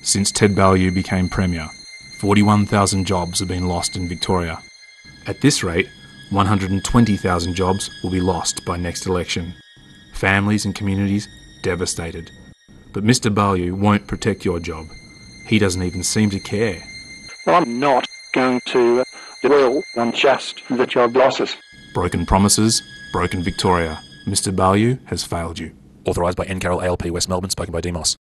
Since Ted Baillieu became Premier, 41,000 jobs have been lost in Victoria. At this rate, 120,000 jobs will be lost by next election. Families and communities devastated. But Mr Baillieu won't protect your job. He doesn't even seem to care. Well, I'm not going to dwell on just the job losses. Broken promises, broken Victoria. Mr Baillieu has failed you. Authorised by N. Carroll ALP West Melbourne, spoken by Demos.